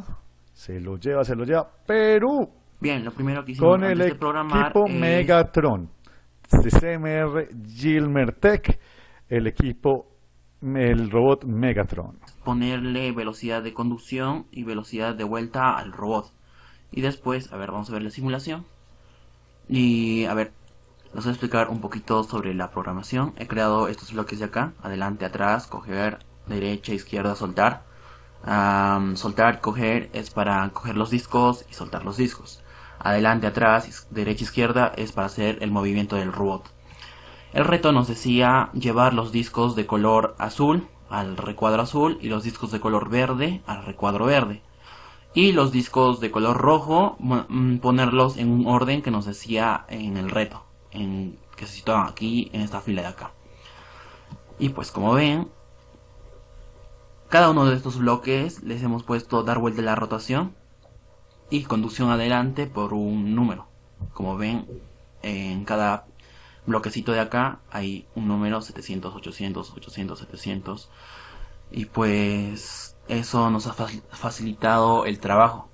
Perú. Bien, lo primero que hicimos con el antes de programar equipo es Megatron de CMR Gilmertech, el robot Megatron. ponerle velocidad de conducción y velocidad de vuelta al robot. Y después, a ver, vamos a ver la simulación. Y a ver, les voy a explicar un poquito sobre la programación. He creado estos bloques de acá, adelante, atrás, coger, derecha, izquierda, soltar. Soltar, coger es para coger los discos y soltar los discos. Adelante, atrás, derecha, izquierda es para hacer el movimiento del robot. El reto nos decía llevar los discos de color azul al recuadro azul y los discos de color verde al recuadro verde. Y los discos de color rojo ponerlos en un orden que nos decía en el reto, que se situaban aquí en esta fila de acá. Y pues como ven, cada uno de estos bloques les hemos puesto dar vuelta a la rotación y conducción adelante por un número. Como ven, en cada bloquecito de acá hay un número 700, 800, 800, 700. Y pues eso nos ha facilitado el trabajo.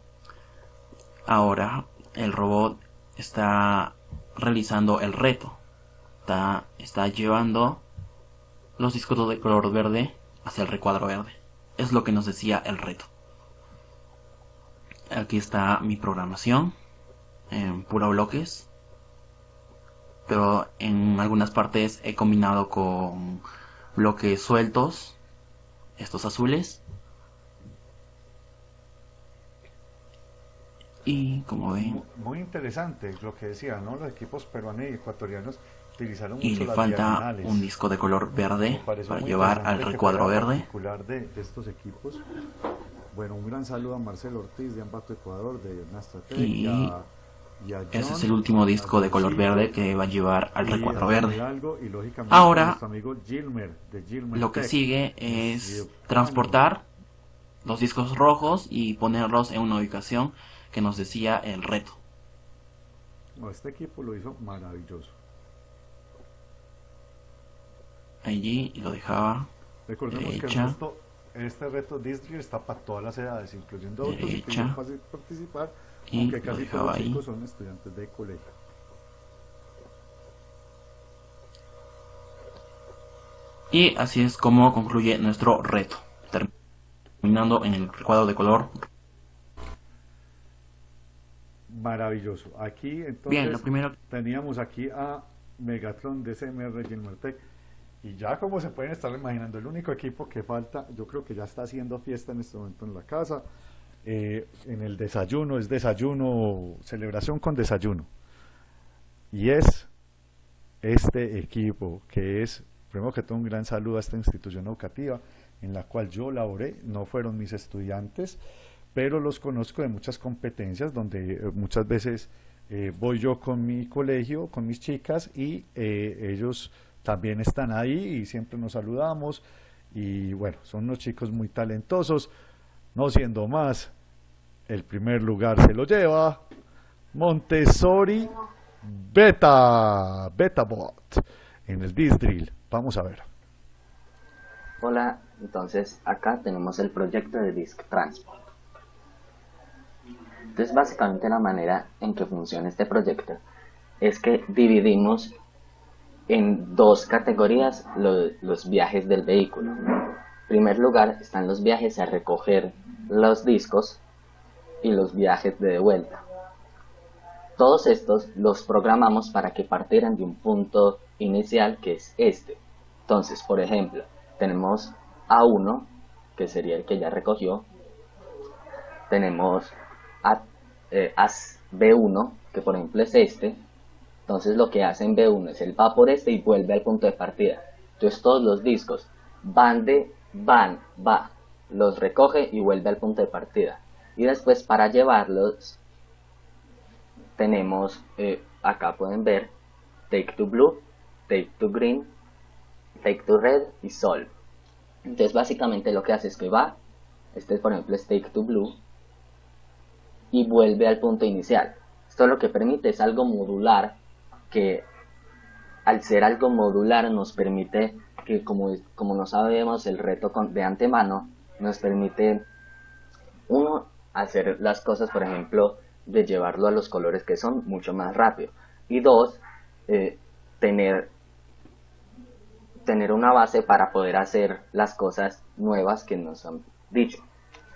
Ahora el robot está realizando el reto. Está llevando los discos de color verde hacia el recuadro verde. Es lo que nos decía el reto. Aquí está mi programación en puro bloques, pero en algunas partes he combinado con bloques sueltos, estos azules, y como ven, Muy interesante lo que decía, ¿no? Los equipos peruanos y ecuatorianos utilizaron y mucho le las falta diagonales. un disco de color Me verde pareció para muy llevar al interesante que recuadro fuera verde. particular de estos equipos. Bueno, un gran saludo a Marcelo Ortiz de Ambato, Ecuador, de Nastratec, Y y a ese John, es el último disco de color Johncito, verde que va a llevar al y recuadro a verde. Hidalgo, y lógicamente Ahora nuestro amigo Gilmer, de Gilmer lo que Tech. sigue es transportar los discos rojos y ponerlos en una ubicación que nos decía el reto. No, este equipo lo hizo maravilloso. Allí y lo dejaba Recordemos que derecha, este reto Disney está para todas las edades, incluyendo adultos, y que derecha, es fácil participar, y aunque lo casi dejaba todos los ahí. chicos son estudiantes de colegio. Y así es como concluye nuestro reto, terminando en el recuadro de color. Maravilloso. Aquí entonces Bien, lo primero, teníamos aquí a Megatron de CMR Gilmer Tech, y ya como se pueden estar imaginando, el único equipo que falta, yo creo que ya está haciendo fiesta en este momento en la casa, en el desayuno, es desayuno, celebración con desayuno, y es este equipo que es, primero que todo, un gran saludo a esta institución educativa en la cual yo laboré. No fueron mis estudiantes, pero los conozco de muchas competencias donde muchas veces voy yo con mi colegio, con mis chicas, y ellos también están ahí y siempre nos saludamos, y bueno, son unos chicos muy talentosos. No siendo más, el primer lugar se lo lleva Montessori Betabot en el Disc Drill. Vamos a ver. Hola, entonces acá tenemos el proyecto de Disk Transport. Entonces básicamente la manera en que funciona este proyecto es que dividimos en dos categorías los viajes del vehículo. En primer lugar están los viajes a recoger los discos y los viajes de vuelta. Todos estos los programamos para que partieran de un punto inicial que es este. Entonces, por ejemplo, tenemos A1, que sería el que ya recogió. Tenemos B1, que por ejemplo es este. Entonces lo que hace en B1 es él va por este y vuelve al punto de partida. Entonces todos los discos va, los recoge y vuelve al punto de partida. Y después para llevarlos tenemos, acá pueden ver, Take to Blue, Take to Green, Take to Red y Solve. Entonces básicamente lo que hace es que va, este por ejemplo es Take to Blue, y vuelve al punto inicial. Esto lo que permite es algo modular, que al ser algo modular nos permite que, como no sabemos el reto de antemano, nos permite, uno, hacer las cosas, por ejemplo, de llevarlo a los colores que son mucho más rápido, y dos, tener una base para poder hacer las cosas nuevas que nos han dicho.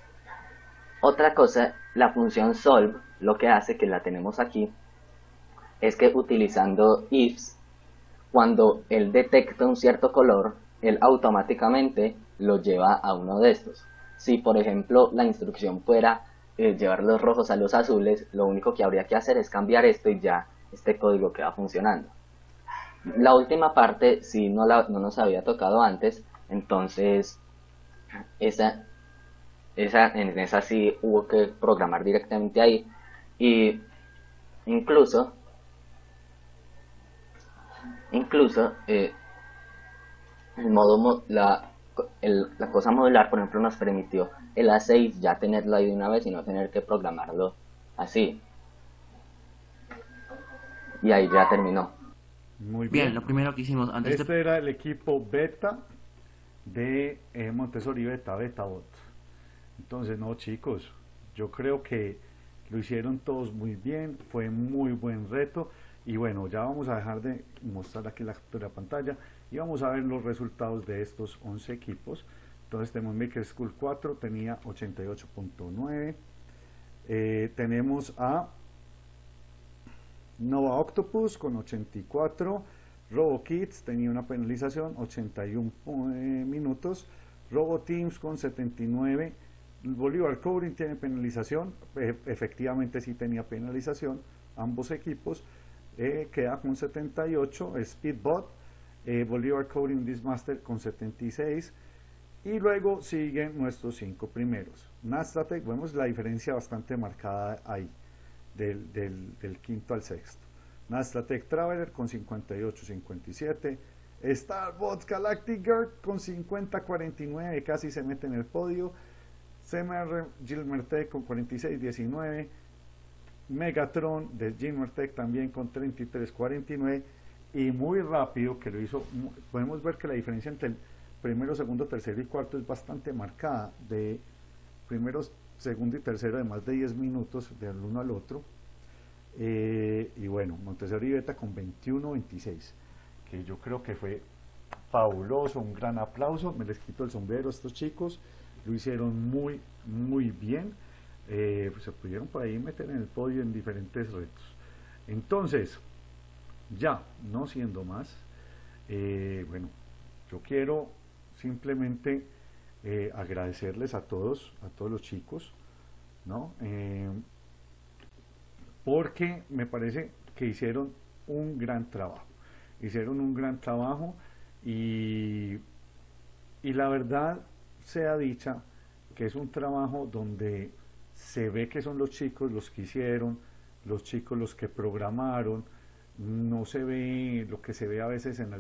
Otra cosa, la función solve, lo que hace, que la tenemos aquí, es que utilizando ifs, cuando él detecta un cierto color, él automáticamente lo lleva a uno de estos. Si por ejemplo la instrucción fuera llevar los rojos a los azules, lo único que habría que hacer es cambiar esto y ya este código queda funcionando. La última parte sí no nos había tocado antes, entonces en esa sí hubo que programar directamente ahí, y incluso la cosa modular, por ejemplo, nos permitió el A6 ya tenerlo ahí de una vez y no tener que programarlo así. Y ahí ya terminó. Muy Bien, lo primero que hicimos antes Este era el equipo beta de Montessori Betabot. Entonces, no, chicos, yo creo que lo hicieron todos muy bien, fue muy buen reto. Y bueno, ya vamos a dejar de mostrar aquí la captura de pantalla y vamos a ver los resultados de estos 11 equipos. Entonces tenemos Maker School 4, tenía 88.9. Tenemos a Nova Octopus con 84. RoboKids tenía una penalización, 81 minutos. RoboTeams con 79. Bolívar Coding tiene penalización, efectivamente sí tenía penalización, ambos equipos. Queda con 78, Speedbot, Bolívar Coding Dismaster con 76, y luego siguen nuestros 5 primeros. Nastatec, vemos la diferencia bastante marcada ahí, del quinto al sexto. Nastatec Traveler con 58, 57, Starbots Galactic Girl con 50, 49, casi se mete en el podio. CMR Gilmertech con 46, 19. Megatron de Gilmertech también con 33-49, y muy rápido que lo hizo. Podemos ver que la diferencia entre el primero, segundo, tercero y cuarto es bastante marcada, de primero, segundo y tercero de más de 10 minutos del uno al otro. Y bueno, Montessori Beta con 21-26, que yo creo que fue fabuloso, un gran aplauso, me les quito el sombrero a estos chicos, lo hicieron muy muy bien. Pues se pudieron por ahí meter en el podio en diferentes retos. Entonces, ya no siendo más, bueno, yo quiero simplemente agradecerles a todos los chicos, ¿no? Porque me parece que hicieron un gran trabajo, y la verdad sea dicha que es un trabajo donde se ve que son los chicos los que hicieron, los chicos los que programaron. No se ve lo que se ve a veces en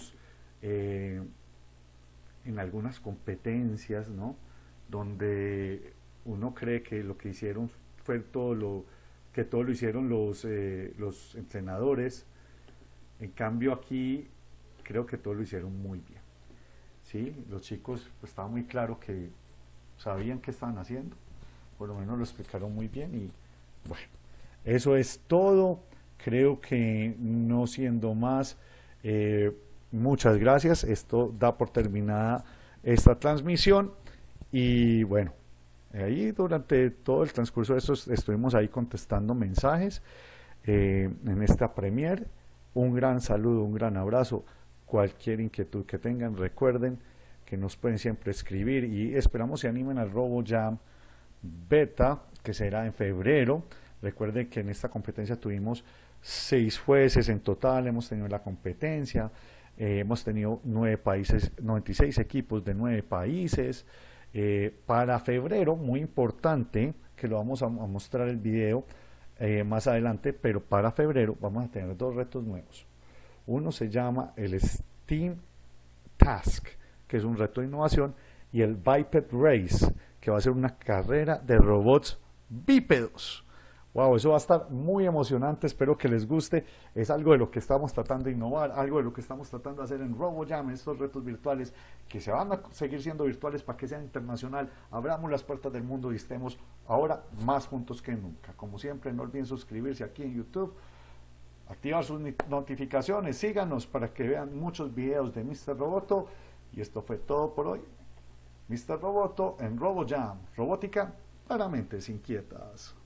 algunas competencias, ¿no? Donde uno cree que lo que hicieron fue todo lo hicieron los entrenadores. En cambio aquí creo que todo lo hicieron muy bien, ¿sí? Los chicos, pues, estaba muy claro que sabían qué estaban haciendo, por lo menos lo explicaron muy bien. Y bueno, eso es todo. Creo que no siendo más, muchas gracias. Esto da por terminada esta transmisión, y bueno, ahí durante todo el transcurso de esto estuvimos ahí contestando mensajes en esta Premier. Un gran saludo, un gran abrazo. Cualquier inquietud que tengan, recuerden que nos pueden siempre escribir, y esperamos se animen al RoboJam Beta, que será en febrero. Recuerden que en esta competencia tuvimos 6 jueces en total, hemos tenido la competencia, hemos tenido 9 países, 96 equipos de 9 países. Para febrero, muy importante, que lo vamos a mostrar el video más adelante, pero para febrero vamos a tener 2 retos nuevos. Uno se llama el Steam Task, que es un reto de innovación, y el Biped Race, que va a ser una carrera de robots bípedos. Wow, eso va a estar muy emocionante, espero que les guste. Es algo de lo que estamos tratando de innovar, algo de lo que estamos tratando de hacer en RoboJam, estos retos virtuales que se van a seguir siendo virtuales para que sean internacional. Abramos las puertas del mundo y estemos ahora más juntos que nunca. Como siempre, no olviden suscribirse aquí en YouTube, activar sus notificaciones, síganos para que vean muchos videos de Mr. Roboto. Y esto fue todo por hoy. Mr. Roboto en RoboJam, robótica para mentes inquietas.